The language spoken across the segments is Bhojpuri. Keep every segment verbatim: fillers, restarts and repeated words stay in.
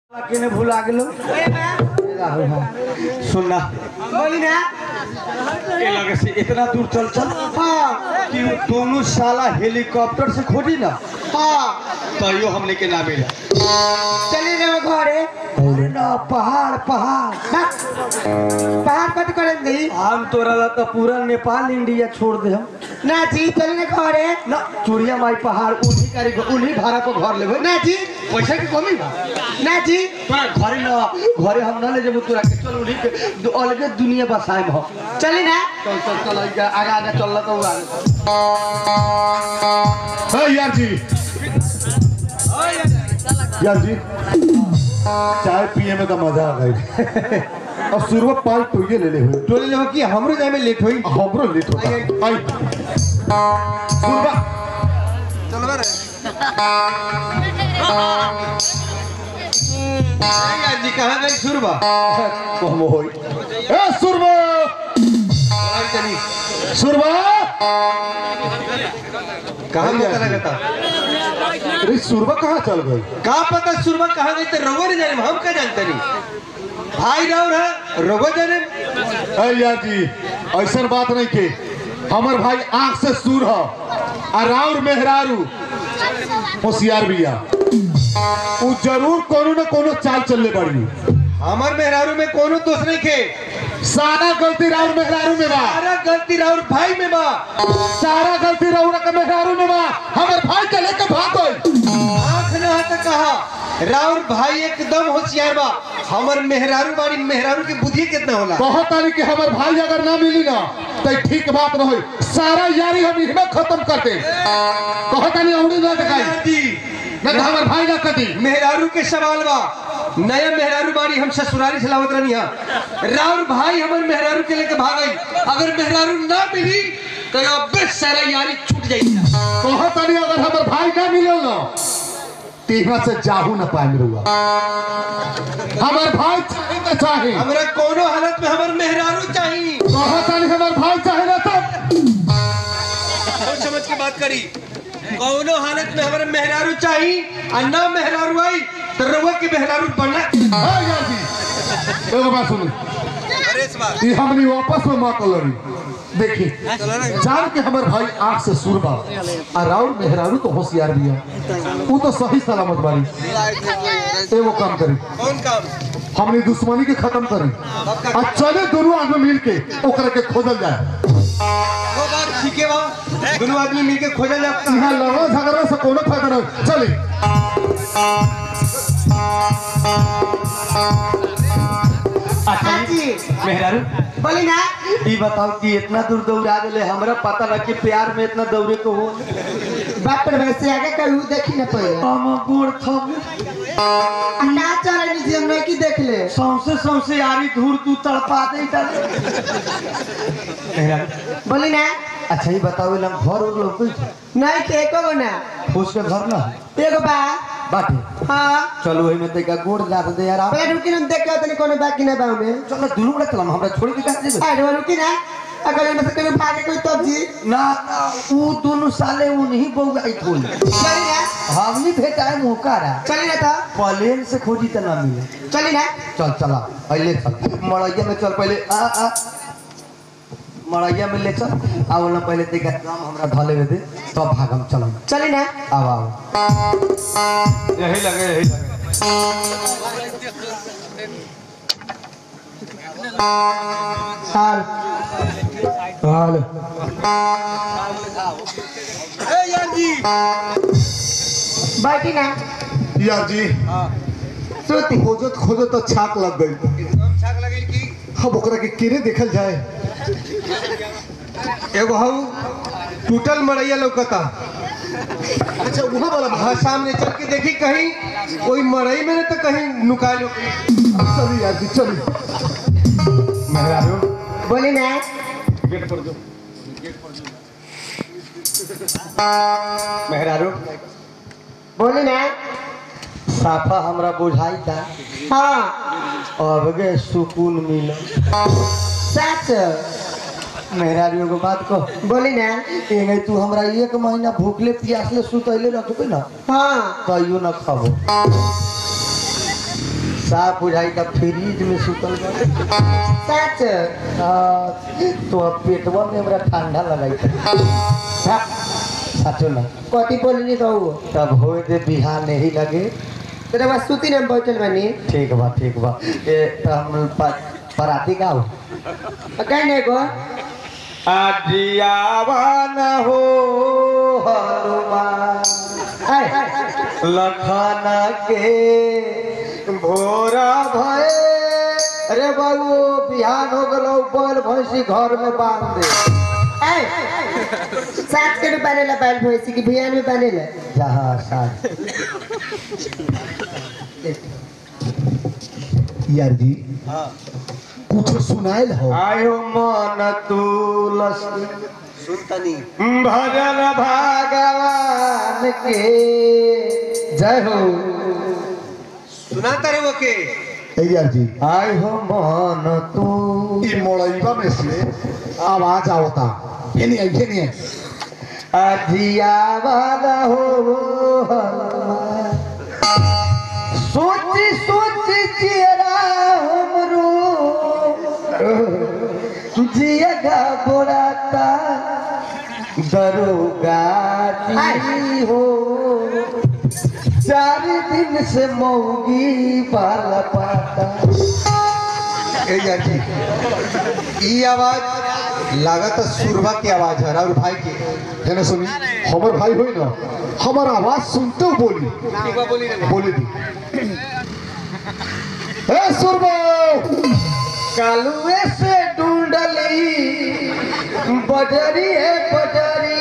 किने भुला गेलो सुनना बोली ना ए लगे से इतना दूर चल चल हाँ कि दोनों साला हेलीकॉप्टर से खोजी ना हाँ तो यो हमने के ना मिला चली ना घरे ना पहाड़ पहाड़ पहाड़ कट करेंगे हम तोरा ला तो पूरा नेपाल इंडिया छोड़ दे हम ना जी चली ना घरे ना चूड़िया माई पहाड़ उन्हीं करी उन्हीं भाड़ा को घर लेबे ना जी पैसा की कमी बा ना जी तोरा घरे ना घरे हम ना ले जब तोरा के चल उन्हीं के अलगे दुनिया बसाए हम चली ना चल चल चल आगे आगे चल ला तो है यार जी यार जी चाय पिए में तो मजा आ गई अब शुरुआत पाल टोये ले ले हुए टोले ले कि हमरो जाए में लेट होई हमरो लेट होता आई सुरबा चल बरे यार जी कहां गई सुरबा हम होई ए सुरबा और चली सुरबा कहां पता लगता अरे सुरबा कहाँ चल गई का पता सुरबा कहां गई तो रघुवा ने जाने हम का जानते नहीं भाई राउर है रघुवा जाने है यार जी ऐसा बात नहीं के हमर भाई आंख से सूर है और राउर मेहरारू होशियार बिया वो जरूर कोनो न कोनो चाल चलने पड़ी हमार मेहरारू में कोनो दोष नहीं के सारा गलती राउर मेहरारू में बा सारा गलती राउर भाई में बा सारा गलती राउर के मेहरारू में बा हमर भाई के लेके भाग गई आंख न हट कहा राउर भाई एकदम होशियार बा हमर मेहरारू बाड़ी मेहरारू की बुद्धि कितना होला बहुत आने कि हमर भाई अगर ना मिली ना तो ठीक बात न होई सारा यारी हम इहमे खत्म करते बहुत आने औड़ी ना दिखाई जी ना तो हमर भाई ना कटी मेहरारू के सवाल बा नया मेहरारू बाड़ी हम ससुरारी से लावत रहनी है राउर भाई हमर मेहरारू के लेके भाग गई अगर मेहरारू ना मिली तो अबे सारा यारी छूट जाई बहुत आने अगर हमर भाई ना मिले ना तीहा से जाहू न पाए रुआ हमर भाई चाहे तो चाहे हमरा कोनो हालत में हमर मेहरारू चाहिए बहुत आने हमर भाई चाहे ना तब सोच समझ के बात करी कोनो हालत में हमारे मेहरारू चाहिए और ना मेहरारू आई तो रउआ के मेहरारू बनना हां यार जी एगो बात सुनो अरे इस बार ये हमनी वापस में मां कलरी देखी जान के हमर भाई आंख से सुरबा और राउर मेहरारू तो होशियार भी है वो तो सही सलामत बारी एगो काम करी कौन काम हमनी दुश्मनी के खत्म करी और चले दोनों आदमी मिल के ओकरा के खोजल जाए वो बात ठीक है बा दोनों आदमी मिलके खोजा जाता यहाँ लड़ो झगड़ा से कोनो फायदा नहीं चली हाँ जी मेहरारू बोली ना ये बताओ कि इतना दूर दौड़ा गए हमरा पता ना कि प्यार में इतना दौड़े को हो बाप पर वैसे आगे कहीं देखी ना पड़े हम गोड़ थम ना चले नीचे हम नहीं की देख ले सौंसे सौंसे यारी धूर तू तड़पा दे मेहरारू बोली ना अच्छा ये बताओ लम घर और लोग नहीं के एको गो ना उसके घर ना एगो बा बाटे हाँ चलो वही में तेका गोड़ जा दे यार आप पहले रुकी ना देख के तनी कोनो बाकी ना बाऊ में चलो दुनू बड़ा चलम हमरा छोड़ के कहां जेबे अरे रुकी ना अगर इनमें से कोई भागे कोई तब जी ना वो दोनों साले उन्हीं बउगाई खोल चली ना हमनी भेटाए मुकारा चली ना था प्लेन से खोजी त ना मिले चली ना चल चला पहले चल मड़ैया में चल पहले आ आ मड़ैया में ले चल आओ ना पहले तेका काम हमरा धले दे तब भागम चलम चली ना आओ आओ यही लगे यही लगे हाल हाल ए यार जी बैठी ना यार जी सोती खोजत खोजत तो छाक लग गई हम छाक लगे की अब ओकरा के केने देखल जाए एगो हऊ टूटल मड़ैया लौकता अच्छा वहां वाला हाँ सामने चल के देखी कहीं कोई मड़ई में न तो कहीं नुका लो चली यार जी चली मेहरारू बोली ना गेट पर दो गेट पर दो मेहरारू बोली ना साफा हमरा बुझाई था हाँ अब गे सुकून मिलो सच मेहरारू को बात को बोली ना एंगे तू हमरा एक महीना भूखले प्यासले सुतैले रखबे ना हाँ कहियो ना खाबो साफ बुझाई का फ्रिज में सुतल बा सच तो अब पेटवा में हमरा ठंडा लगाई था सचो ना कथी बोलनी तो तब होए दे बिहार नहीं लगे तेरे बस सुती न बैठल बनी ठीक बा ठीक बा ए तो हम पराती गाओ कहने को आजियावन हो हनुमान लखन के भोरा भय अरे बाबू बिहान हो गलो बैल भैंसी घर में बांध दे साथ के बने ला बैल भैंसी की बियान में बने ला जहाँ साथ यार जी कुछ सुनाइल हो आयो मन तुलस सुनतनी भजन भगवान के जय हो सुनाता रहो के ए यार जी आय हो मन तू ई मोड़ईबा में से आवाज आवता ये नहीं है ये नहीं है अजिया वाला हो हनुमान सोची सोची चेहरा हमरो जिया बोराता दरोगा जी हो चार दिन से मौगी बाल पाता ए यार जी ई आवाज लागत सुरवा की आवाज है और भाई की है ना सुनी हमार भाई होई ना हमारा आवाज सुनते हो बोली ठीक बा बोली रे बोली दी ए सुरबो कालुए से ढूंढली बजरी है बजरी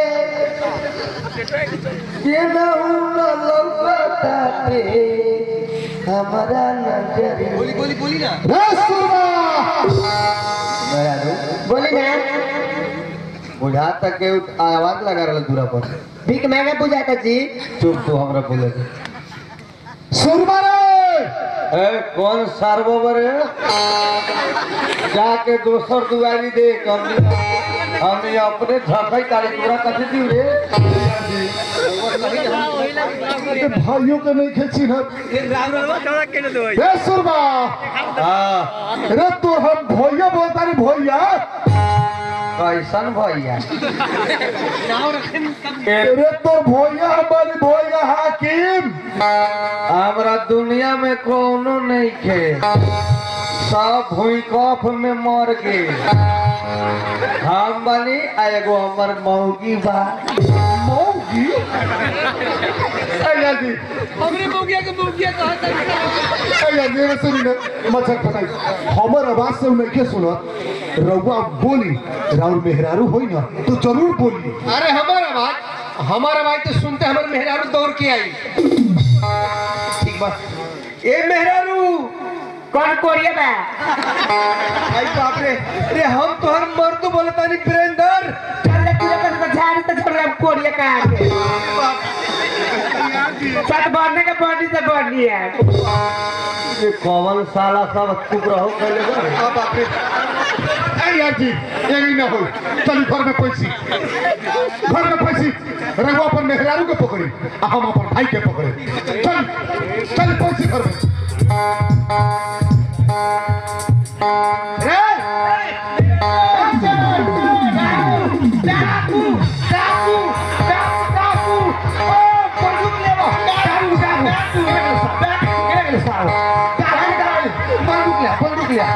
ये लौकताते हमारा नजरी बोली बोली बोली ना ए सुरबो बोली ना बुझा तक के आवाज लगा रहा दूरा पर भीख मांगा बुझाता जी चुप तू हमरा बोले सुरबो रे ए कौन सार्वभर है जाके दोसर दुआरी दे हमने हमने अपने झपई तारी पूरा कथी दी रे ए भाइयों के नहीं खेची ना ए सुरबो हां रे तू हम भैया बोलता रे भैया कैसन भैया रे तो भैया हमारी भैया हाकिम हमरा दुनिया में कोनो नहीं खे सब भूकंप में मर के हम बनी आ एगो हमर मौगी बा मौगी जी हमरे मौगिया के मौगिया कहता है मेरे सुनी ना मच्छर फटाई हमर आवाज से नहीं के सुनत रउआ बोली राउर मेहरारू होई ना तो जरूर बोली अरे हमारा आवाज हमारा आवाज तो सुनते हमारे मेहरारू दौड़ के आई ठीक बा ए मेहरारू कौन कोरिया बा आई बाप रे रे हम तोहर मर्द बोलता नहीं प्रेंदर चल तेरे पर झाड़ी तो छोड़ रहा कोरिया का आके साथ बढ़ने का बॉडी से बॉडी है ये कौन साला सब चुप रहो पहले आ बाप रे ए यार जी ये नहीं ना हो चल घर में पैसी घर में पैसी रउआ अपन मेहरारू के पकड़ी आ हम अपन भाई के पकड़े चल चल पैसी घर में रे डाकू डाकू डाकू ओ बंदूक ले लो डाकू डाकू ए साला बंदूक ले बंदूक ले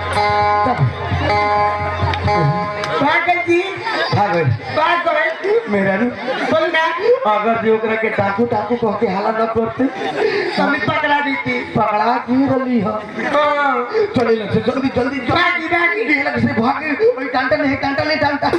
भागल जी भागल बात करे मेहरारू बोल ना अगर जो ओकरा के डाकू डाकू कह के हाला न करते हमें पकड़ा देती पकड़ा की रली हो चले ना जल्दी जल्दी भागी भागी लग से भागे ओई डांटा नहीं डांटा नहीं डांटा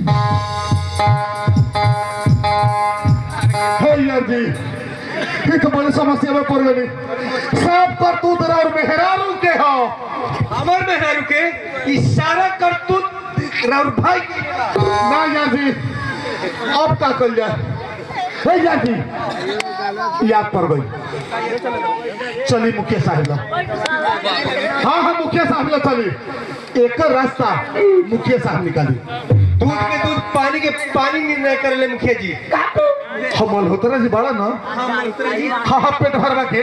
हे यार जी ये तो बड़ी समस्या में पड़ गई सब कर तू तेरा और मेहरारू के हो हमार मेहरारू के इशारा कर तू राउर भाई की ना यार जी अब क्या कर जाए हे यार जी याद पड़ गई चली मुखिया साहब ला हाँ हाँ मुखिया साहब ला चली एक रास्ता मुखिया साहब निकाली दूध के दूध पानी के पानी निर्णय कर ले मुखिया जी हम मल्होत्रा जी बड़ा ना हाँ हाँ पेट भरवा के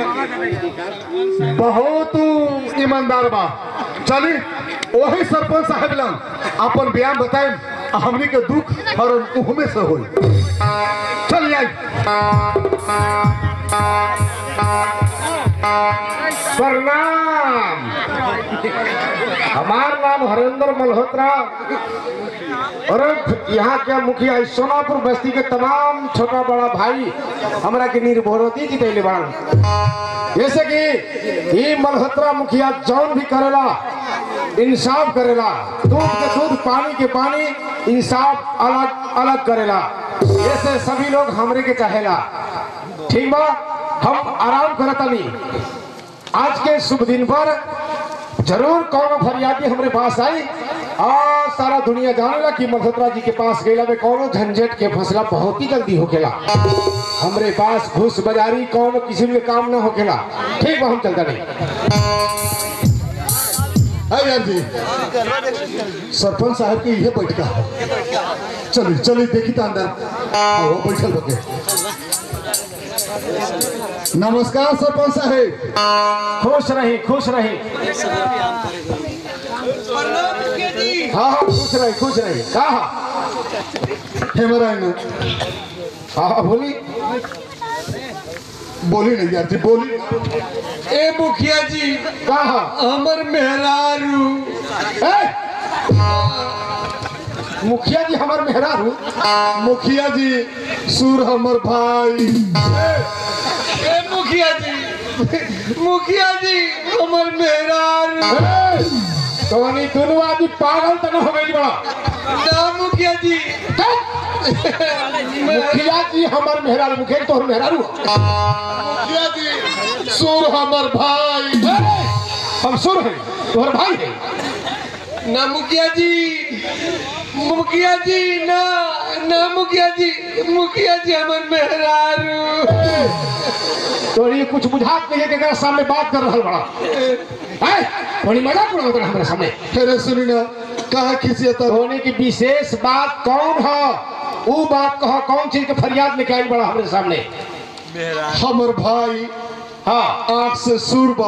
बहुत ईमानदार बा। चली वही सरपंच साहब लंग अपन बयान बताए हमनी के दुख और उहमे से हो। चल आई प्रणाम। हमार नाम हरेंद्र मल्होत्रा और यहाँ के मुखिया सोनापुर बस्ती के तमाम छोटा बड़ा भाई हमरा के निर्भरोती जितैले बाड़न। जैसे कि ये मल्होत्रा मुखिया जौन भी करेला इंसाफ करेला, दूध के दूध पानी के पानी इंसाफ अलग अलग करेला। ऐसे सभी लोग हमरे के चाहेला। ठीक बा, हम आराम करतानी। आज के शुभ दिन पर जरूर कौन फरियादी हमारे पास आई और सारा दुनिया जानेला कि मल्होत्रा जी के पास गैला में कौनो झंझट के फैसला बहुत ही जल्दी होकेला। हमरे पास घूस बाजारी कौनो किसी में काम न होकेला। ठीक बा, हम चलता नहीं। यार जी सरपंच साहब की यह बैठका है। चलिए चलिए देखी तो अंदर वो बैठल बके। नमस्कार सरपंच साहब। खुश रही खुश रही। हाँ हाँ खुश रही खुश रही। कहा हेमरा हाँ हाँ बोली बोली नहीं यार जी बोली। ए मुखिया जी कहा हमर मेहरारू मुखिया जी हमार मेहरारू। मुखिया जी सूर हमर भाई। ए मुखिया जी मुखिया जी हमर मेहरारू। तो नहीं दोनों आदमी पागल तो न हो गई बड़ा ना मुखिया जी मुखिया जी हमार मेहरारू। मुखिया जी तोहर मेहरारू। मुखिया जी सूर हमर भाई। हम सुर है तोहर भाई है ना मुखिया जी मुखिया जी ना ना मुखिया जी मुखिया जी हमर मेहरारू। तो ये कुछ बुझात नहीं है कि सामने बात कर रहा बड़ा है थोड़ी मजाक उड़ाता है हमारे सामने। फिर सुनी ना कहा खिसियता होने की विशेष बात कौन है वो बात कहो। कौन चीज के फरियाद लेके आई बड़ा हमारे सामने। हमर भाई हाँ आंख से सूरबा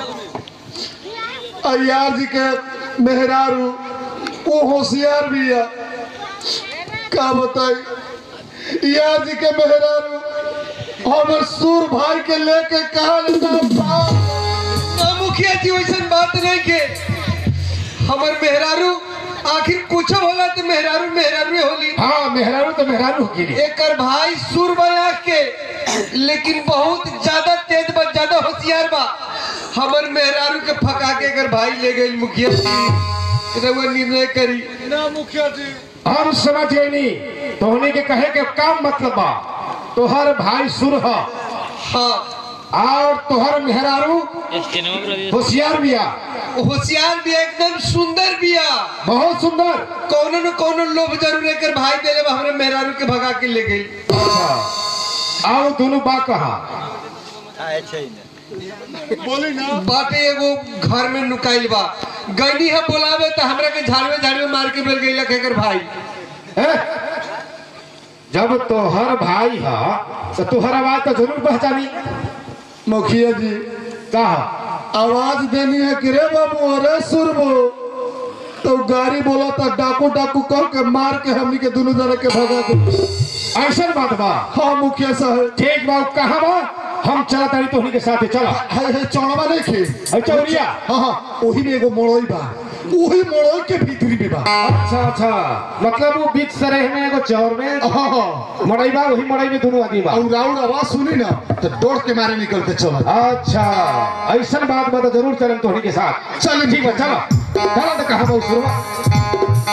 अयार जी के मेहरारू वो होशियार भी है। का बताई यार जी के मेहरारू हमर सूर भाई के लेके कहा ना मुखिया जी वैसन बात नहीं के हमर मेहरारू आखिर कुछ होला तो मेहरारू मेहरारू होली। हाँ मेहरारू तो मेहरारू होगी। एकर भाई सूर बया के लेकिन बहुत ज्यादा तेज बा ज्यादा होशियार बा। हमर मेहरारू के फका के एकर भाई ले गई मुखिया जी रउआ निर्णय करी। ना मुखिया जी हम समझ गए नहीं तोहने के कहे के काम मतलब बा तोहर भाई सुर है हाँ और तोहर मेहरारू होशियार बिया। होशियार भी एकदम सुंदर बिया बहुत सुंदर। कौनो न कौनो लोभ जरूर एकर भाई देले बा हमरे मेहरारू के भगा के ले गई। अच्छा आओ दोनों बा कहा बोली ना बाटे एगो घर में नुकाइल बा गईनी है बोलावे तो हमरा के झाड़वे झाड़वे मार के बेल गई एकर भाई। है? जब तोहर भाई है तो तोहर आवाज तो जरूर पहचानी। मुखिया जी कहा आवाज देनी है कि रे बाबू अरे सुरबो तो गाड़ी बोला था डाकू डाकू कह के मार के हमनी के दोनों जने के भगा दे। ऐसा बात बा। हाँ मुखिया साहब ठीक बा कहाँ बा हम चला तारी तोहनी के साथ चला। है है चौड़वा नहीं खे है चौरिया। हाँ हाँ वही में एगो मोड़ोई बा वही मोड़ोई के भीतरी भी बा। अच्छा अच्छा मतलब वो बीच सरेह में एगो चौर में हाँ हाँ मड़ई बा वही मड़ई में दोनों आदमी बा। और राउंड आवाज सुनी ना तो दौड़ के मारे निकल के चला। अच्छा ऐसा बात बता जरूर चलें तोहनी के साथ। चल ठीक है चलो चलो तो कहाँ बहुत शुरू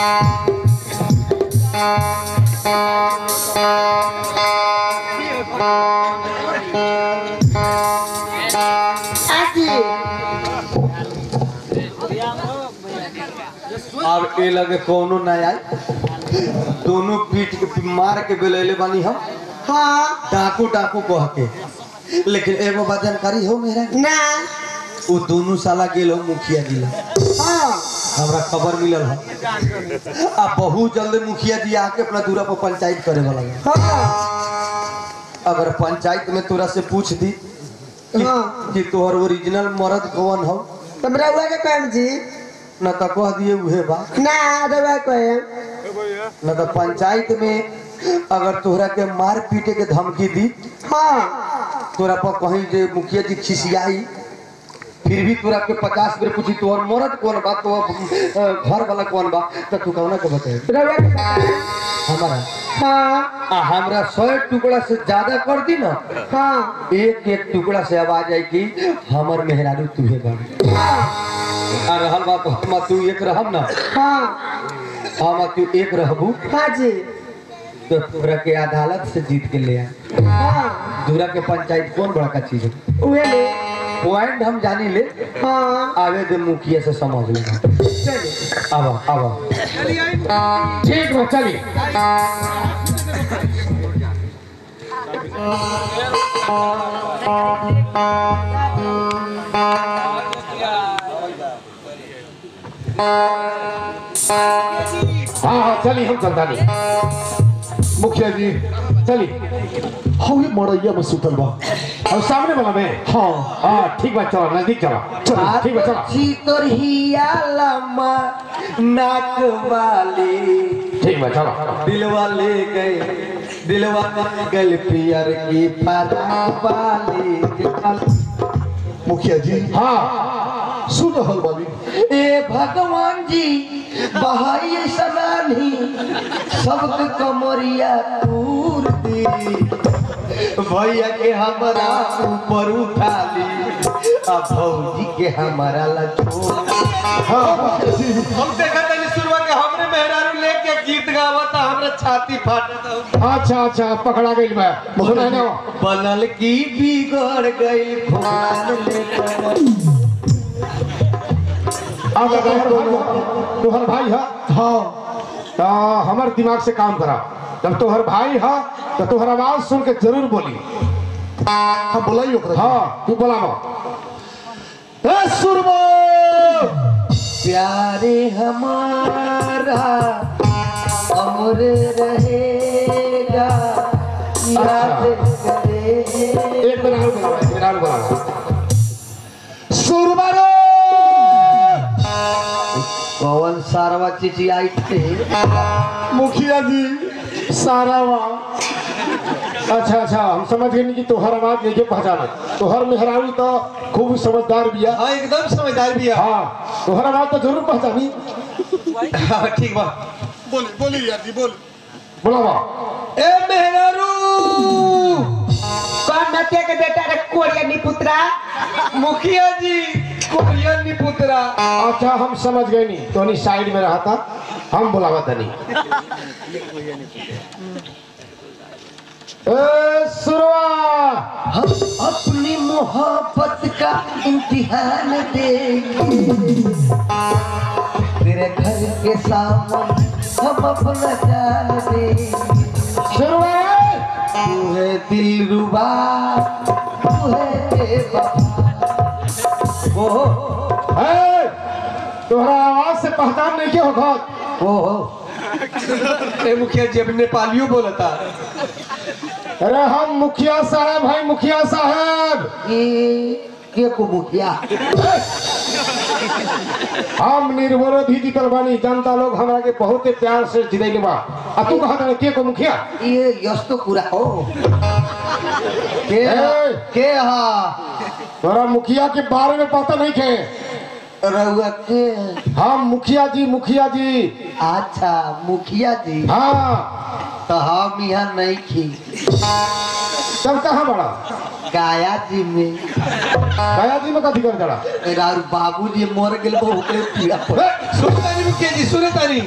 अब ए लगे कोनो ना आए दोनों पीठ के मार के बेलैले बानी हम। हाँ डाकू डाकू कह के लेकिन एगो बात जानकारी हो मेरा ना वो दोनों साला गेल हो मुखिया जी ला। हाँ हमरा खबर मिलल है आ बहुत जल्दी मुखिया जी आके अपना दूरा पर पंचायत करे वाला है। हाँ अगर पंचायत में तोरा से पूछ दी कि, हाँ। कि तोहर ओरिजिनल मर्द कौन हो तुम रउआ के कहम जी न तो कह दिए उहे बा ना रउआ कहम न तो पंचायत में अगर तोहरा के मार पीटे के धमकी दी हाँ तोरा पर कहीं जे मुखिया जी खिसियाई फिर भी तोरा के पचास बेर पूछी तोहर मर्द कौन बा तो घर वाला कौन बा तो तू कौन के बताए रउआ के कहम। हमारा हाँ आ हमरा सौ टुकड़ा से ज्यादा कर दी ना हाँ एक एक टुकड़ा से आवाज आई कि हमर मेहरारू तुहे बन आ रहल बात हम तू एक रहब ना हाँ हम तू एक रहबू हाँ जी तो तोरा के अदालत से जीत के ले आ हाँ दूरा के पंचायत कौन बड़ा चीज है उहे ले पॉइंट हम जानी ले हाँ आवे दे मुखिया से समझ लेना चलिए आवा आवा ठीक बा चलिए हाँ हाँ चलिए हम चलता नहीं मुखिया जी चलिए हम ये मड़ैया में सुतल बा और सामने वाला में हाँ हाँ ठीक बा चलो नजदीक चलो चलो ठीक बा चलो छी तोर हिया लम्मा नाक वाली ठीक बा चलो दिलवा ले गए दिलवा गल पियर की फराक वाली मुखिया जी हाँ सुन रहल बानी ए भगवान जी बहाई सनानी सबके कमरिया तूर दी भैया के हमारा ऊपर उठा ली अब भौजी के हमारा लचो हम देखा था शुरुआ के हमरे मेहरारू लेके गीत गावता हमरा छाती फाटता अच्छा अच्छा पकड़ा गई मैं सुना ना बनल की बिगड़ गई भगवान लेकर अब तोहर भाई तोहर भाई है हाँ तो हमार दिमाग से काम करा जब तोहर भाई है तो तोहर आवाज सुन के जरूर बोली हाँ बोलाई ओकरा हाँ तू बोलावा ए सुरबो प्यारे हमारा अमर रहेगा याद करेगा एक मिनट और बोलावा एक मिनट और बोलावा सुरबो कौन सारवा चिची आई थे मुखिया जी सारा वहाँ अच्छा अच्छा हम समझ गए नहीं कि तोहर आवाज नहीं के पहचाना तोहर मेहरारू तो खूब समझदार बिया हाँ एकदम समझदार भी है हाँ तोहर आवाज तो जरूर पहचानी हाँ ठीक बा बोली बोली यार जी बोली बोलावा ए मेहरारू कौन नतिया के बेटा रे कोरिया निपुत्रा मुखिया जी कोरियन निपुत्रा अच्छा हम समझ गए नहीं तो नहीं साइड में रहा था हम बुलावा था नहीं ए सुरवा हम अपनी मोहब्बत का इम्तिहान देंगे तेरे घर के सामने हम अपना जान देंगे सुरवा तू है दिलरुबा तू है बेवफा वो ए तोहरा आवाज से पहचान नहीं के होगा वो ए मुखिया जी अब नेपालियों बोलता अरे हम मुखिया साहब भाई मुखिया साहब ये के को मुखिया हम निर्विरोधी जीतल बानी जनता लोग हमरा के बहुत प्यार से जितैले बा आ तू कहा था के को मुखिया ये यश तो पूरा हो के ए! के हा तोरा मुखिया के बारे में पता नहीं थे रहुआ के हम मुखिया जी मुखिया जी अच्छा मुखिया जी हाँ तो हम यहाँ नहीं खी तब कहाँ बड़ा गाया जी में गया जी में कथी कर जड़ा रार बाबू जी मर गए वो ओकरे पीड़ा पर सुनता नहीं मुखिया जी सुनता नहीं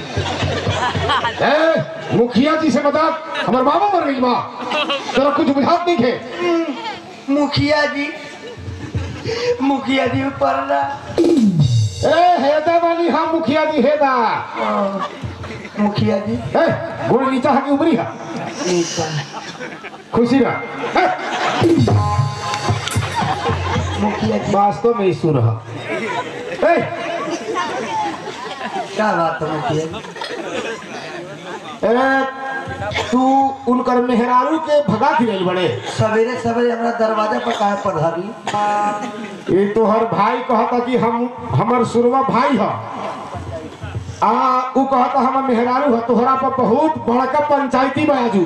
ए मुखिया जी से बता हमारे बाबा मर गई माँ तेरा कुछ बुझात नहीं थे मुखिया जी मुखिया जी ऊपर ना ए हेदा वाली हम मुखिया जी हेदा मुखिया जी ए गुड़ नीचा हकी उबरी है नीचा खुशी ना मुखिया जी वास्तव में ईश्वर है ए क्या बात है मुखिया जी ए तू उनकर मेहरारू के भगा के गई बड़े सवेरे सवेरे हमारा दरवाजा पर काहे पधारी? ये तो हर भाई कहता कि हम हमर सुरवा भाई है आ उ कहता हम मेहरारू है तोहरा पर बहुत बड़का पंचायती बाजू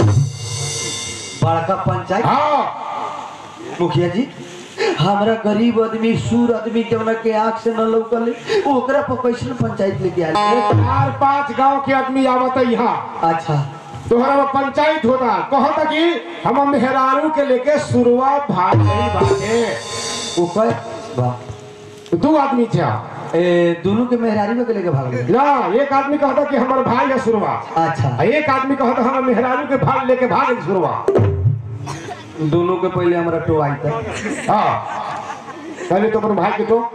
बड़का पंचायत। हाँ मुखिया जी हमारा गरीब आदमी सूर आदमी जवना के आंख से न लौकले ओकरा पर कैसे पंचायत लेके आए? चार पांच गांव के आदमी आवत है यहाँ अच्छा तोहरा में पंचायत होता कहता कि हम मेहरारू के लेके सुरवा भाग गई बाटे ऊपर वाह दो आदमी थे ए दोनों के मेहरारू के लेके भाग गए। ना एक आदमी कहता कि हमारे भाई है सुरवा अच्छा आ एक आदमी कहता हम मेहरारू के भाग लेके भाग गई सुरवा दोनों के पहले हमारा टो आई था। हाँ पहले तो अपने भाई के तो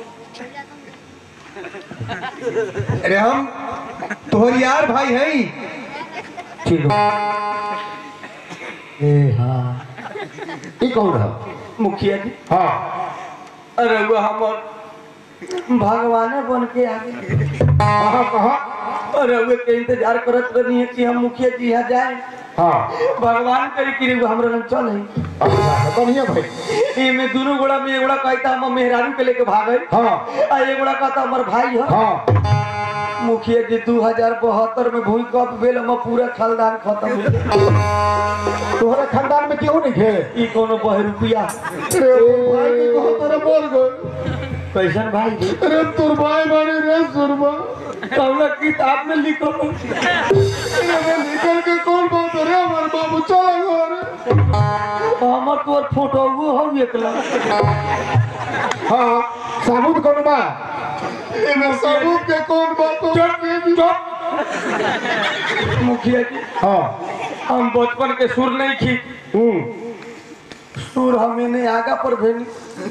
अरे हम तोहर यार भाई हैं। ठीक है ए हाँ ये कौन है? मुखिया जी हाँ अरे वो हमार भगवान बन के आ गए। कहा कहा अरे वो के इंतजार करत रही है कि हम मुखिया जी यहाँ जाए हाँ भगवान करे कि वो हमरा लग चल है। अच्छा बढ़िया भाई ए में दोनों गोड़ा में एगोड़ा कहता हम मेहरारू के लेके भागे हाँ आ एगोड़ा कहता हमार भाई है। हाँ मुखिया जी दो हजार बहत्तर में भूकंप भेल हम पूरा खानदान खत्म हो गया। तोहरे खानदान में क्यों नहीं थे? ई कोनो बह रुपया भाई के कहो तेरे बोल गए कैसन भाई जी? अरे तोर भाई बारे रे सुरमा कौन किताब में लिखो अरे निकल के कौन बात रे हमारे बाबू चला घर हमर तोर फोटो वो हो एकला। हाँ साबुत कौन बा? इन्हें सबूत के कौन बात हो? मुखिया जी हाँ हम बचपन के सुर नहीं खी हम्म सुर हमें नहीं आगा पर भेनी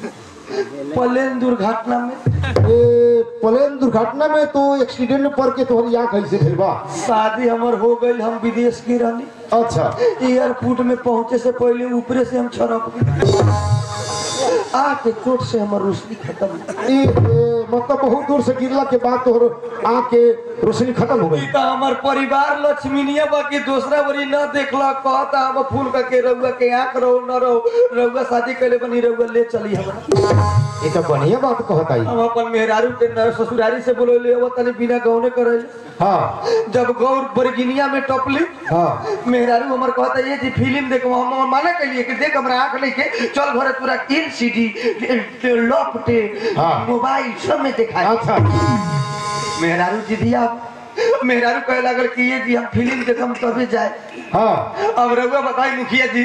प्लेन दुर्घटना में ए प्लेन दुर्घटना में तो एक्सीडेंट में पड़ के तोहरी आँख कैसे भेल बा? शादी हमर हो गई हम विदेश की रहनी अच्छा एयरपोर्ट में पहुंचे से पहले ऊपरे से हम छड़क गए आके चोट से हमार रोशनी खत्म। ए, ए, मतलब बहुत दूर से गिरला के बाद तोहर आँख के रोशनी खत्म हो गई। तो हमार परिवार लक्ष्मीनिया बाकी दूसरा बड़ी न देखला कहता हम फूल का के रउआ के आंख रहो न रहो रउआ शादी करे बनी रउआ ले चली हमरा। ये तो बढ़िया बात कहता है। हम अपन मेहरारू के न ससुरारी से बोले वो तनी बिना गौने करे। हाँ जब गौर बरगिनिया में टपली हाँ मेहरारू हमर कहता ये जी फिल्म देखो हम माना कहिए कि देख हमरा आंख नहीं के चल घरे पूरा तीन सीडी लैपटॉप हाँ। मोबाइल सब में देखा। अच्छा मेहरारू जी दिया मेहरारू कहे लागल कि ये जी हम फिल्म देखम तभी जाए। हाँ अब रघुआ बताई मुखिया जी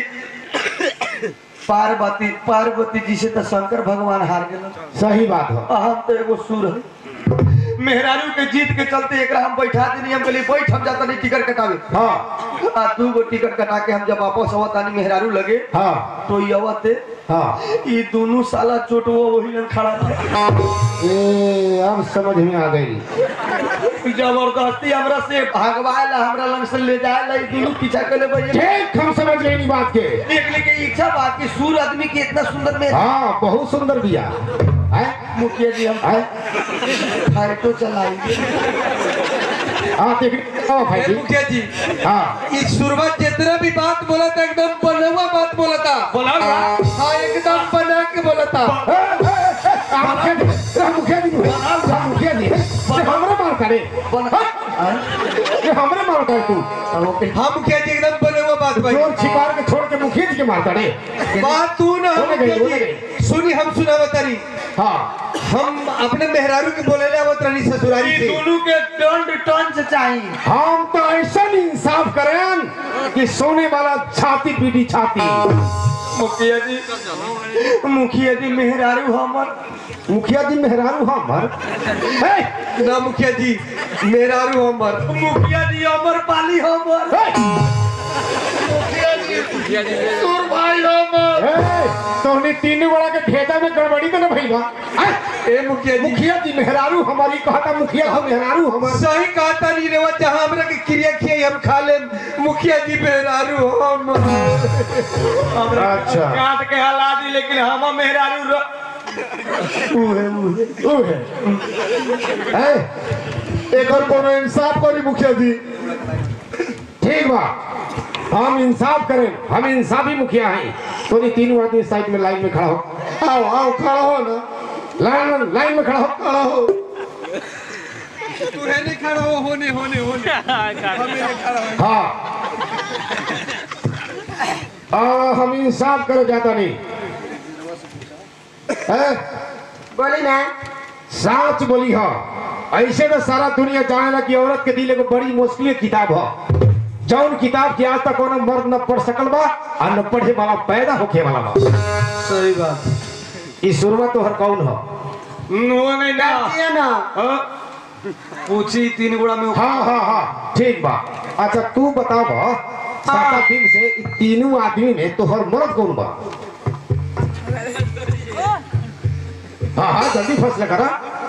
पार्वती पार्वती जी से तो शंकर भगवान हार गए। सही बात है। हम तो एगो सुर है मेहरारू के जीत के चलते एक हम बैठा देनी हम कहली बैठ हम जाता नहीं टिकट कटावे। हाँ आ दू गो टिकट कटा के हम जब वापस आवत आनी मेहरारू लगे हाँ तो आवते हाँ ये दोनों साला चोट वो वही लग खड़ा था। ए अब समझ में आ गई। जबरदस्ती हमरा से भागवाला हमरा लंग से ले जाए ला दोनों पीछा कर ले भैया ठीक हम समझ गए इन बात के। देखने के इच्छा बात की सूर आदमी की इतना सुंदर में हाँ बहुत सुंदर बिया है मुखिया जी हम है फाइटो चलाएंगे। हाँ देख ओ भाई ए, जी मुखिया जी हाँ इस शुरुआत जितना भी बात बोला था एकदम बनवा बात बोला था। बोला हाँ एकदम बना के बोला था। मुखिया जी मुखिया जी मुखिया जी हमारे मार करे ये हमारे मार करे तू हाँ मुखिया जी एकदम बनवा बात भाई। चोर छिपार के छोड़ के मुखिया जी के मार करे। बात तू ना बोले गई, मुखिया बोले जी गई। सुनी हम सुना बतारी हाँ हम अपने मेहरारू के बोले ले आवत रानी ससुरारी ये से। दोनों के टंड टंच चाहिए। हम तो ऐसा इंसाफ करें कि सोने वाला छाती पीटी छाती। मुखिया जी मुखिया जी मेहरारू हमर मुखिया जी मेहरारू हमर हे ना मुखिया जी मेहरारू हमर। मुखिया जी अमर पाली हमर सुर भाई हमर तोहने तीन बड़ा के भेजा में गड़बड़ी तो न भइल बा। ए मुखिया जी मुखिया जी मेहरारू हमारी कहता मुखिया हम मेहरारू हमर। सही कहता नहीं रे जहाँ हमरा के क्रिया खियाई हम खा ले मुखिया जी मेहरारू हम। अच्छा काट के हला दी लेकिन हम मेहरारू र... उहे उहे उहे ए एक और कोनो इंसाफ करी मुखिया जी। ठीक बा, हम इंसाफ करें, हम इंसाफी मुखिया हैं। तो ये तीनों आदमी साइड में लाइन में खड़ा हो। आओ आओ खड़ा हो ना, लाइन लाइन में खड़ा हो, खड़ा हो। तू है नहीं खड़ा हो, होने होने होने हमें नहीं खड़ा हो। हाँ आ, हम इंसाफ करे जाता नहीं है? बोली ना सच बोली हो। ऐसे तो सारा दुनिया जानेला कि औरत के दिल एगो बड़ी मुश्किल किताब हो, जौन किताब के आज तक कोनो मर्द न पढ़ सकल बा और न पढ़े वाला पैदा होके वाला बा। सही बात। ई शुरुआत तो हर कौन हो? वो नहीं ना ये ना हाँ? पूछी तीन गुड़ा में हाँ हाँ हाँ ठीक बा। अच्छा तू बताब, सात दिन से इ तीनों आदमी में तोहर मर्द कौन बा? हाँ हाँ जल्दी फैसला करा।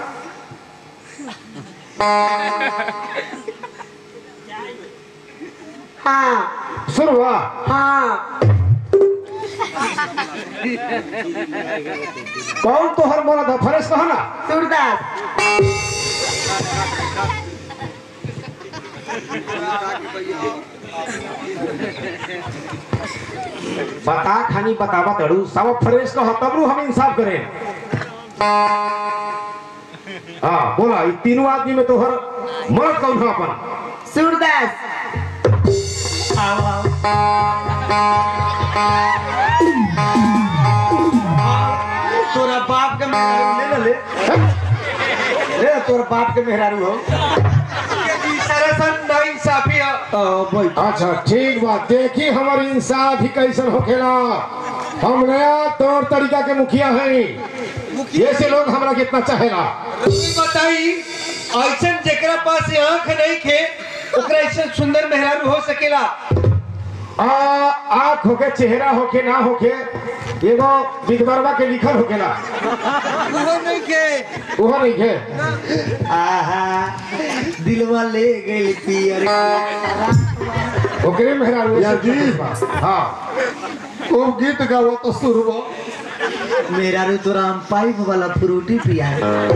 हाँ सुन बा, हाँ कौन तोहर मर्द है? फरेश कहा ना। सूरदास बता खानी बतावा तड़ू सब फ्रेश कहा तब रू हम इंसाफ करें। हाँ बोला, ये तीनों आदमी में तोहर मर्द कौन है अपन? सूरदास तोरा बाप के मेहरारू ले ले ले ले तोरा बाप के मेहरारू हो। सरासन नाइंसाफी है। भाई अच्छा ठीक बात, देखी हमारी इंसाफ ही कैसन होखेला। हम नया तौर तरीका के मुखिया हैं, ऐसे लोग हमरा कितना चाहेला। बताई ऐसा जेकरा पास आंख नहीं खे ओकरा ऐसा सुंदर मेहरारू हो सकेला? आ आँख होके चेहरा होके ना होके एगो विधवरवा के लिखल होकेला, वो नहीं खे। वो नहीं है। आहा दिलवा ले गई पियर ओकरे मेहरारू या जी। हाँ खूब गीत गाओ तो सुरबो। मेहरारू तोरा हम पाइप वाला फ्रूटी पिया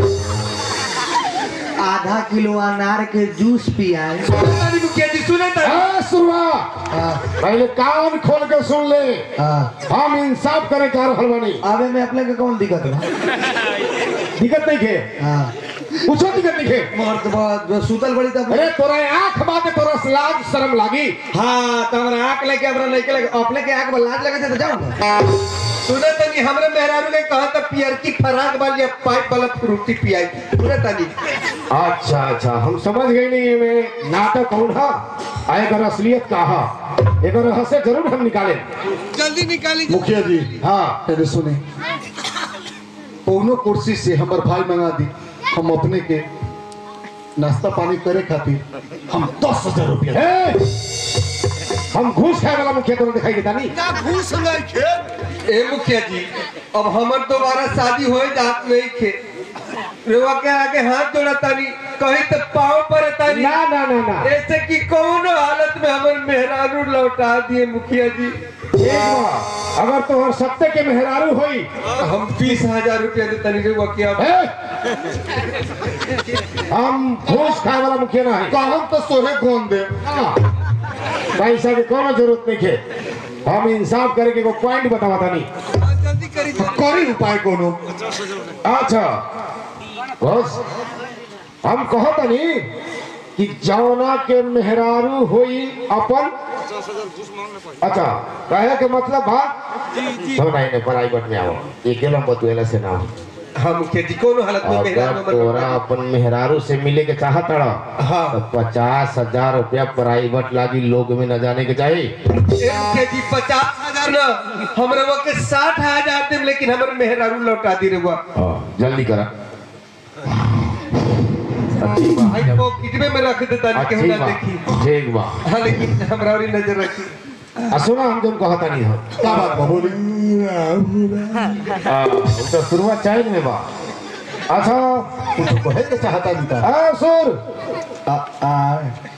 आधा किलो अनार के जूस पिया तारी मुखिया जी सुने तारी। ए, सुनवा पहले कान खोल के सुन ले। हम इंसाफ करे जा रहल बानी। अबे में अपने के कौन दिक्कत है? दिक्कत नहीं खे, हाँ कुछ दिक्कत नहीं खे। मर्द बात सुतल बड़ी तब अरे तोरा आँख बात तोरा लाज शर्म लागी। हाँ तो हमारा आँख लेके हमरा नहीं के लगे अपने के आँख में लाज लगे थे तो जाओ ना। सुने तनी हमरे मेहरारू ने कहा था पियर की फराक वाली पाइप वाला फ्रूटी पियाई। सुने तनी। अच्छा अच्छा हम समझ गए नहीं में नाटक कौन है, अगर असलियत का है, एक रहस्य जरूर हम निकाले। जल्दी निकाली। मुखिया जी हाँ तेरे सुने, कौनो कुर्सी से हमार भाई मंगा दी, हम अपने के नाश्ता पानी करे खातिर हम दस हजार रुपया। ए, हम घूस खाए वाला मुखिया तो दिखाई देता नहीं। ना घूस नहीं खे। ए मुखिया जी अब हमर दोबारा शादी होए जात नहीं खे। रेवा के आगे हाथ जोड़ा तानी, कहीं तो पाँव पर तानी। ना ना ना ना ऐसे कि कौन हालत में हमर मेहरारू लौटा दिए मुखिया जी। एक बार अगर तो हर सत्ते के मेहरारू होई हम बीस हजार रुपया दे तनी रेवा के अब। ए, हम घूस खाए वाला मुखिया ना है। काम तो सोहे कौन दे। हाँ, पैसा की कोनो जरूरत नहीं है। हम इंसाफ करके को पॉइंट बतावा था नहीं। जल्दी करी। करी उपाय कोनो। अच्छा बस हम कहो तो नहीं कि जौना के मेहरारू होई अपन। अच्छा कहे के मतलब बात तो नहीं नहीं प्राइवेट में आओ, ये गेलम बतुएला से ना हो। हाँ मुखिया जी कोनो हालत में मेहरारू अगर तोरा अपन मेहरारू से मिले के चाहत रहा हाँ। तो पचास हजार रुपया प्राइवेट लागी लोग में न जाने के चाहिए। ए मुखिया जी पचास हजार न हमरे वो के साठ हजार दे, लेकिन हमर मेहरारू लौटा दी रेवा। हाँ, जल्दी करा। भाई को कितने में रख देता नहीं केहू ना देखी। ठीक बा। हाँ लेकिन हमरा और नजर रखी। आ सुना हम तुम कहता नहीं हो क्या बात बा बोली। आ, तो शुरुआत चाहिए में बा। अच्छा कुछ कहे के चाहता नहीं था। आ सुर आ आ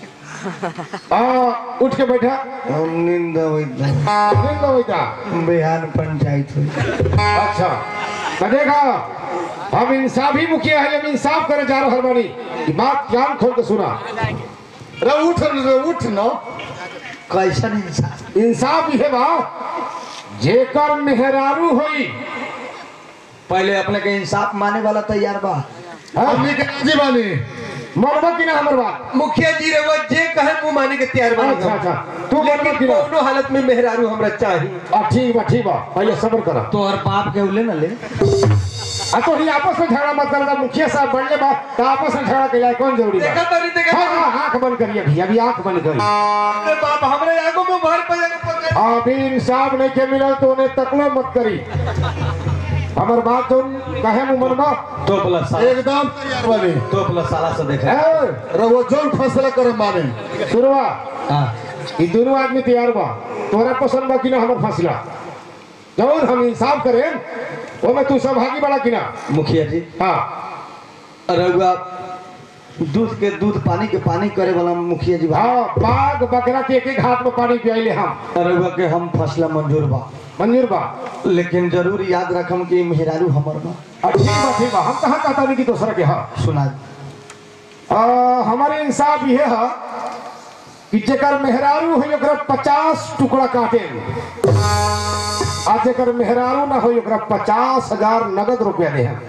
आ उठ के बैठा। हम नींद होई नींद में बैठा। बिहान पंचायत हुई। अच्छा तो देखा हम इंसाफी मुखिया है, हम इंसाफ करे जा रहे बानी। बात कान खोल के सुना। रे उठ रे उठ ना। कैसन इंसाफ? इंसाफ ये बा जेकर मेहरारू होई पहले अपने के इंसाफ माने वाला तैयार बा। हमनी के राजी बानी। मनबा की ना हमर बात। मुखिया जी रवा जे कहे मुंह माने के तैयार बानी। अच्छा अच्छा तू मनबा लेकिन की ना। कोनो हालत में मेहरारू हमरा चाहिए। आ ठीक बा ठीक बा पहले सब्र कर। तो और बाप के उले न ले। आ तो ही आपस में झगड़ा मत कर। मुखिया साहब बढ़ले बा तो आपस में झगड़ा कइला कौन जरूरी बा? देखा तरी देखा हां हां आंख बंद करिए भैया अभी आंख बंद करिए। अरे बाप हमरे आगो में भर पे जाके पकड़। अभी इंसाफ नहीं के मिलल तो उन्हें तकलो मत करी। हमर बात सुन कहे मुंह मनबा तो प्लस साला एकदम तैयार बानी। तो प्लस साला से देखा। ए रघुआ जोन फैसला करे माने। सुनवा हां ये दोनों आदमी तैयार बा। तोरा पसंद बा कि ना हमर फैसला? जरूर हम इंसाफ करें वो में तू सहभागी बड़ा कि ना? मुखिया जी हाँ रघुआ दूध के दूध पानी के पानी करे वाला मुखिया जी बा। हाँ बाघ बकरा के एक एक हाथ में पानी पियाइले हम। रघुआ के हम फैसला मंजूर बा। मंजूर बा। लेकिन जरूर याद रखम कि मेहरारू हमर बा। आ, ठीक बा ठीक बा हम कहाँ कहता नहीं कि दूसरा के हाँ सुना आ, हमारे इंसाफ ये है कि जेकर मेहरारू है ओकरा पचास टुकड़ा काटे आ जेकर मेहरारू ना हो ओकरा पचास हजार नगद रुपया दे हम।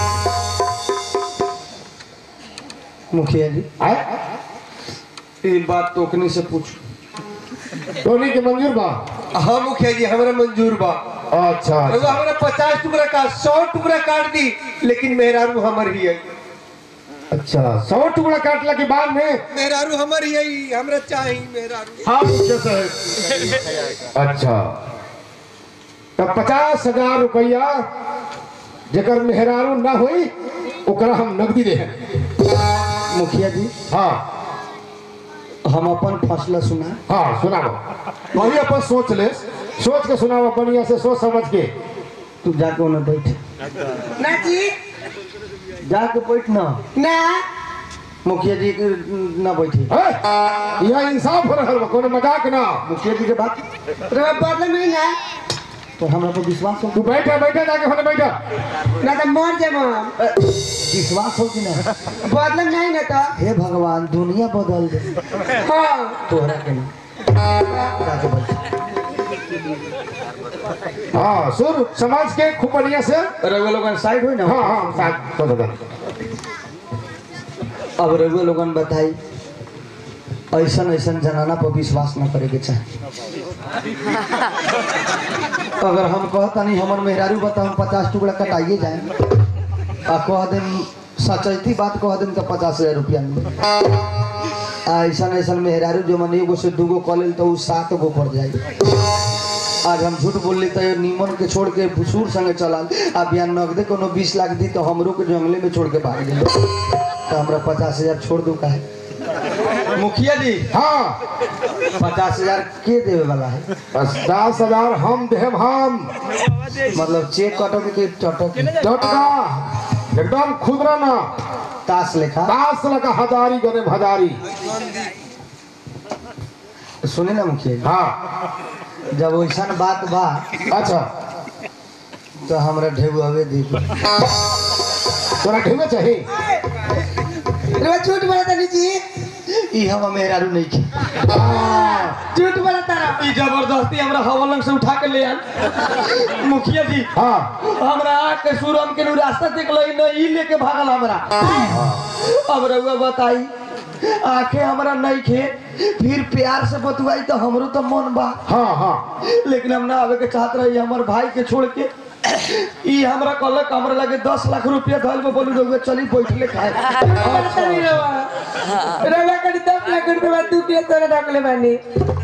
मुखिया जी आए ये बात टोकनी से पूछ। टोनी के मंजूर बा? हाँ मुखिया जी हमरा मंजूर बा। अच्छा रवा अच्छा हमरा पचास टुकड़ा का सौ टुकड़ा काट दी लेकिन मेहरारू हमर ही है। अच्छा सौ टुकड़ा काटला के बाद में मेहरारू हमर ही है हमरा चाहिए मेहरारू। हाँ मुखिया साहब। अच्छा तब पचास हजार रुपया जेकर मेहरारू ना होई ओकरा हम नकदी दे। मुखिया जी हाँ हम अपन फैसला सुना। हाँ सुनाओ वही अपन सोच ले। सोच के सुनाओ बढ़िया से सोच समझ के। तू जाके उन्हें बैठ। ना जी जाके बैठ ना। ना मुखिया जी के ना बैठी। है? यह इंसाफ हो रहा है कोनो मजाक ना। मुखिया जी के बात रवा बदले में ना तो हमरा पर विश्वास हो। तू बैठा बैठा जाके होने बैठा। ना तो मर जाम हम। विश्वास हो कि ना? बदले नहीं ना तो हे भगवान दुनिया बदल दे हाँ तोहरा के ना। जाके बैठ। हाँ सुर समाज के खूब बढ़िया से। रघुआ लोगन साइड हो ना। हाँ हाँ साथ तो दादा। अब रघुआ लोगन बताई ऐसा ऐसा जनाना पर विश्वास न करे के चाहे। अगर हम कहता नहीं हमर मेहरारू बता हम पचास टुकड़ा कटाइए जाए आ कह दें सचैती बात कह दें तो पचास हजार रुपया मिले। ऐसा ऐसा मेहरारू जो मन एगो से दूगो कॉल तो उ सात गो पड़ जाए। आज हम झूठ बोल तो नीमन के छोड़ के भूसूर संगे चलाल आ बिहान नगदे कोनो बीस लाख दी तो हमरो के जंगले में छोड़ के भाग गए तो हमरा पचास हजार छोड़ दू का है। मुखिया जी हाँ पचास हजार के देवे वाला है? बस दस हजार हम देव हम। मतलब चेक कटोगे के चटोगे? टटका एकदम खुदरा ना ताश लेखा। दास लगा हजारी गरीब हजारी। सुने ना मुखिया जी हाँ जब वैसा बात बा अच्छा तो हमरा ढेबुआवे दे दो। तोरा ढेबे चाहिए? रवा झूठ बोलता नहीं जी। ई हम मेहरारू नहीं के। झूठ बोलता रहा। ई जबरदस्ती हमरा हवलंग से उठा के ले आन। मुखिया जी हाँ हमरा के सुरम के नु रास्ता देख लई न ई लेके भागल हमरा। अब रउआ बताई आंखें हमरा नहीं खे फिर प्यार से बतवाई तो हमरो तो मन बा। हाँ हाँ लेकिन हम ना आवे के चाहत रही हमर भाई के छोड़ के ई हमरा कहलक हमरा लगे दस लाख रुपया धल में बोलू रउआ चली बैठले खाए। बोलता नहीं रवा। रवा कड़ी दस लाख रुपया तू के तोरा डाकले बानी।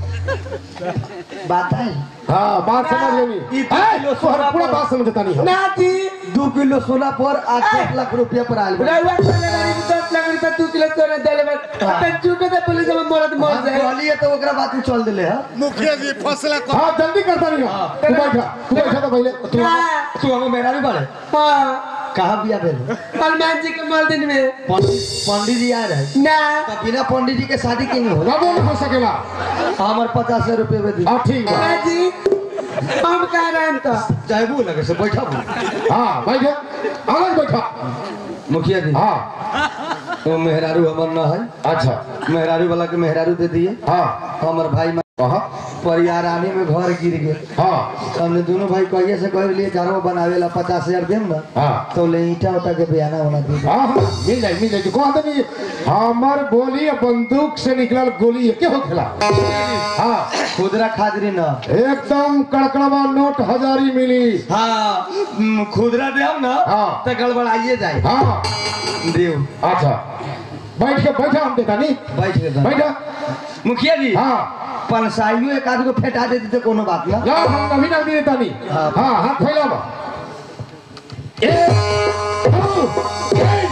बात है हाँ बात समझ लेनी। ई दो किलो सोना पूरा पर- बात समझता नहीं हो। ना जी दो किलो सोना पर आठ आठ लाख रुपया पर आयल बा। रवा कहले बानी कि दस लाख रुपया तू के तोरा देले बा। अब झूठ से पुलिस में मरद मर हम जाए। कहलिए तो ओकरा बात में चल देले है। मुखिया जी फैसला कर। हाँ जल्दी करता नहीं हो। तू बैठा तू बैठा तो पहले। तू हाँ तू हम मेहरारू बाड़े हाँ कहाँ बिया भेल? हनुमान जी के मर्दिन में पंडित पंडित जी आए रहे ना तो बिना पंडित जी के शादी के नहीं हो। बाबू नहीं हो सकेला। हमार पचास हजार रुपये में दी हाँ ठीक है। ना जी हम कह रहे हैं तो चाहे वो लगे से बैठा वो। हाँ बैठो अलग बैठा। मुखिया जी हाँ तो मेहरारू हमर न है। अच्छा मेहरारू वाला के मेहरारू दे दिए। हाँ हमार भाई कहा परियारानी में घर गिर गए। हाँ हमने दोनों भाई कहिए से कह लिए घरों बनावे ला पचास हजार देम ना। हाँ तो ले ईटा उठा के बयाना होना दे। हाँ हाँ मिल जाए मिल जाए कौन आदमी हमार बोली बंदूक से निकलल गोली के हो खेला। हाँ खुदरा खादरी ना एकदम कड़कड़वा नोट हजारी मिली। हाँ हम्म, खुदरा देम ना हाँ। तो गड़बड़ाइए जाए। हाँ देव अच्छा बैठ के बैठा हम देता नहीं बैठ के बैठा। मुखिया जी हाँ पनसाइयो एक आदमी को फेटा देती तो कोनो बात ना। जा हम अभी ना देता नहीं। हाँ। हाँ हाथ फैलावा एक दो तीन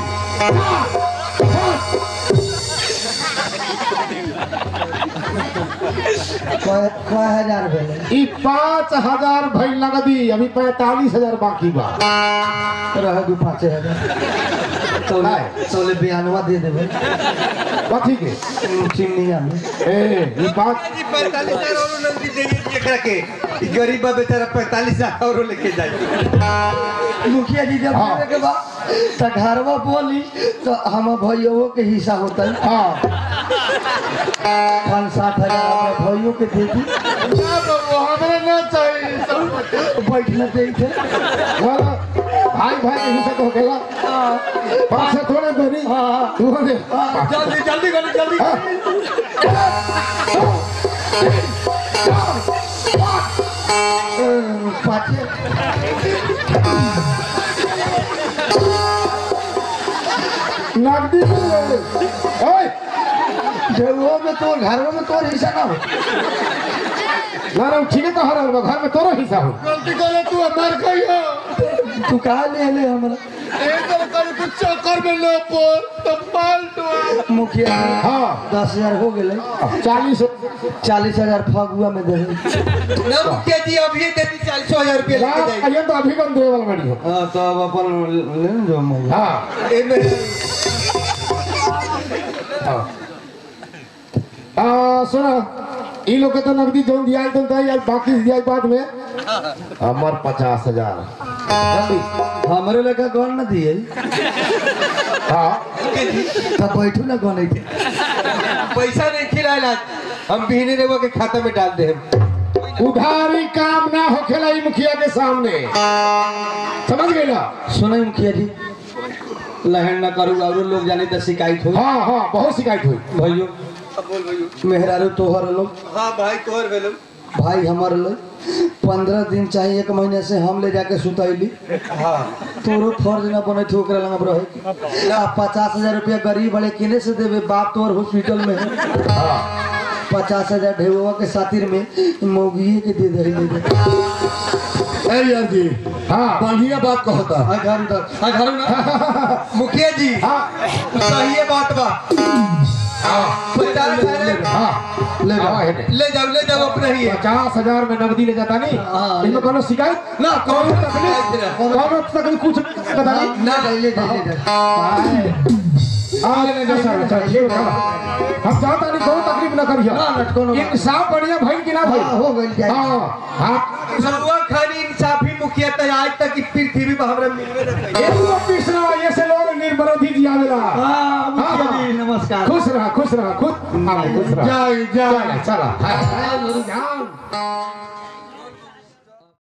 कय कय हजार भेले ई पाँच हजार भई नगदी अभी पैतालीस हजार बाकी बा। रह दू पाँच हजार तो ले तो ले बयानवा दे देबे कथी के चिमनिया में। ए ई पाँच जी पैंतालीस हजार और नकदी दे एकरा के ई गरीब बा बेचारा पैंतालीस हजार और लेके जाए। मुखिया जी जब हाँ। देवे के बाद तो घरवा बोली तो हम भैयों के हिस्सा होता है। हाँ पाँच साठ हजार अपने भैयों के दे दी वो हमें ना चाहिए बैठना चाहिए थे। वाला भाई भाई के हिस्सा तो खेला पाँच से थोड़े देरी हाँ। तू दे जल्दी जल्दी करो जल्दी। पाँच नगदी ओए जब में तो घरों में तो हिस्सा ना हो। ना ना ठीक है तो हर घर में तोरो हिस्सा हो। गलती करे तू मर गई हो तू कहा ले ले हमारा एकदम कर कुछ चक्कर में न पड़ तो पाल दो। मुखिया जी, हाँ दस हजार हो गए चालीस चालीस हजार फगुआ में दे ना मुखिया जी अभी दे दी चालीस हजार रुपया लेके लाख जाए। अयन तो अभी कम देवे वाला बड़ी हो। हाँ तो अब अपन ले न जो मैं हाँ ए में आ सुना इन लोग के तो नगदी जोन दिया तो दे यार बाकी दिया बाद में हमार पचास हजार जल्दी। हमारे लड़का कौन न दिए हाँ तब बैठू ना कौन थे पैसा नहीं खिलाए आज हम बहने रेवा के खाता में डाल दे। उधारी काम ना हो खेला ई मुखिया के सामने समझ गए ना। सुनाई मुखिया जी लहन न करू और लोग जाने तो शिकायत हो। हाँ हाँ बहुत शिकायत हुई। भाइयों बोल भाई। मेहरारू तोहर लोग हाँ भाई तोहर भेलो। भाई हमार लोग पंद्रह दिन चाहे एक महीने से हम ले जाके सुतैली। हाँ तोरो फर्ज न बने थे ओकरा लंग रहे ना पचास हजार रुपया गरीब वाले किने से देवे बाप तोर हॉस्पिटल में है। हाँ पचास हजार ढेउआ के सातिर में मौगिए के दे दे ए यार जी हाँ बढ़िया बात कहता आ घर उधर आ घर ना मुखिया जी हाँ सही है बात बा। पचास हजार हाँ ले आवा जाओ है ने। ले जाओ ले जाओ अपना ही है। पचास हजार में नगदी ले जाता नहीं हाँ। इनमें कोनो शिकायत ना कोनो तकलीफ कोनो तकलीफ कुछ पता नहीं ना ले ले ले ले आ ले ले सर चल ये बता हम चाहता नहीं कोनो तकलीफ ना करियो ना ना कोनो इंसाफ बढ़िया भाई कि ना भाई हाँ, हो गई जाए। हाँ हाँ सरुआ खानी इंसाफी मुखिया तो आज तक की पृथ्वी पर हमरा मिलवे न करी। ये तो कृष्णा ये से लोग निर्विरोधी जियावेला। हाँ मुखिया जी नमस्कार। खुश रहा खुश रहा खुश हाँ खुश रहा जाए जाए चला चला हाँ, हाँ, जान